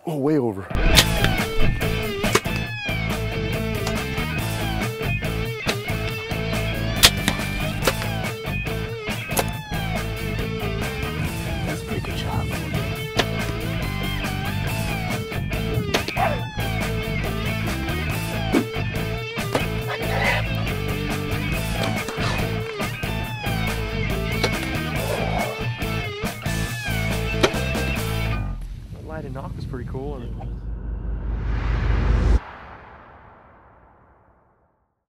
Oh, way over. That's a pretty good shot. That light and knock was pretty cool. And